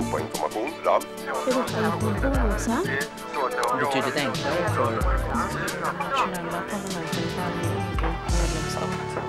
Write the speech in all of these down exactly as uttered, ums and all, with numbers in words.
Europa information, Ralf. Europa-information också. Betydligt enklare för Nationella parlamenten i varje medlemsstat.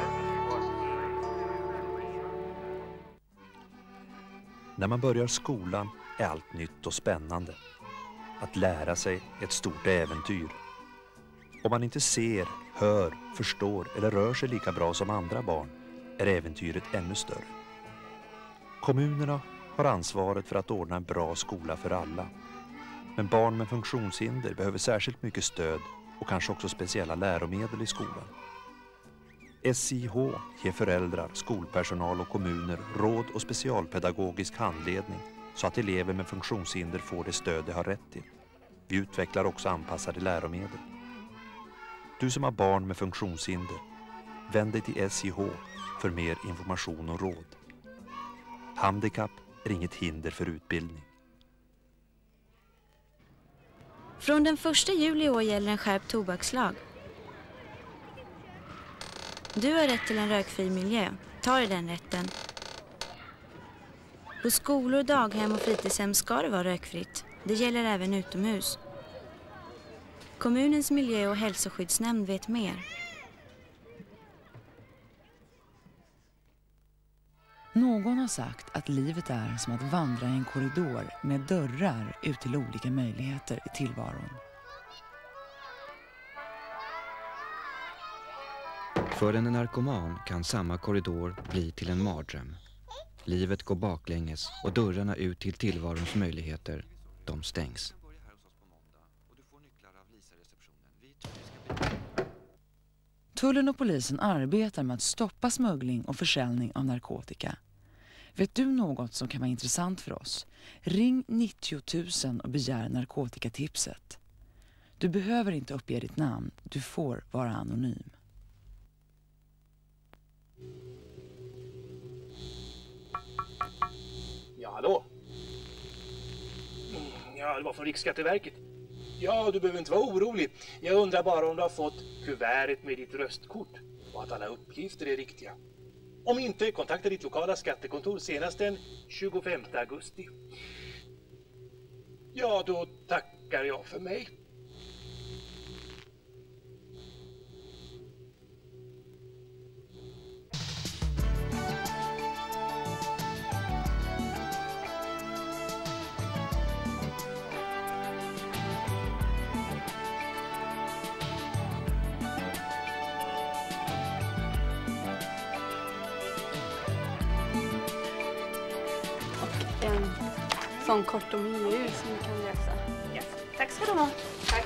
När man börjar skolan är allt nytt och spännande. Att lära sig ett stort äventyr. Om man inte ser, hör, förstår eller rör sig lika bra som andra barn är äventyret ännu större. Kommunerna har ansvaret för att ordna en bra skola för alla. Men barn med funktionshinder behöver särskilt mycket stöd och kanske också speciella läromedel i skolan. S I H ger föräldrar, skolpersonal och kommuner råd och specialpedagogisk handledning så att elever med funktionshinder får det stöd de har rätt till. Vi utvecklar också anpassade läromedel. Du som har barn med funktionshinder, vänd dig till S I H för mer information och råd. Handikapp är inget hinder för utbildning. Från den första juli i år gäller en skärpt tobakslag. Du har rätt till en rökfri miljö. Ta dig den rätten. På skolor, daghem och fritidshem ska det vara rökfritt. Det gäller även utomhus. Kommunens miljö- och hälsoskyddsnämnd vet mer. Någon har sagt att livet är som att vandra i en korridor med dörrar ut till olika möjligheter i tillvaron. För en narkoman kan samma korridor bli till en mardröm. Livet går baklänges och dörrarna ut till tillvarons möjligheter, de stängs. Tullen och polisen arbetar med att stoppa smuggling och försäljning av narkotika. Vet du något som kan vara intressant för oss? Ring nittio tusen och begär narkotikatipset. Du behöver inte uppge ditt namn, du får vara anonym. Ja, hallå? Ja, det var från Riksskatteverket. Ja, du behöver inte vara orolig. Jag undrar bara om du har fått kuvertet med ditt röstkort och att alla uppgifter är riktiga. Om inte, kontakta ditt lokala skattekontor senast den tjugofemte augusti. Ja, då tackar jag för mig. En sån kort och miniur som du kan läsa. Ja. Tack ska du ha. Tack.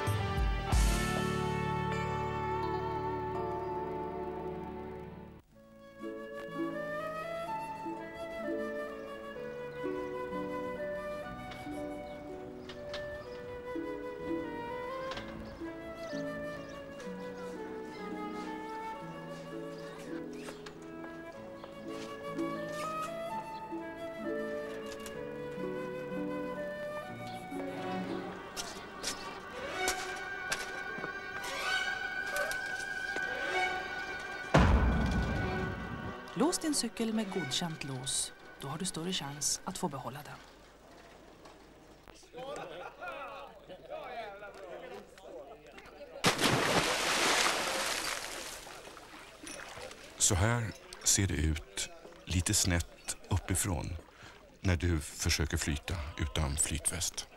Lås din cykel med godkänt lås. Då har du större chans att få behålla den. Så här ser det ut lite snett uppifrån när du försöker flyta utan flytväst.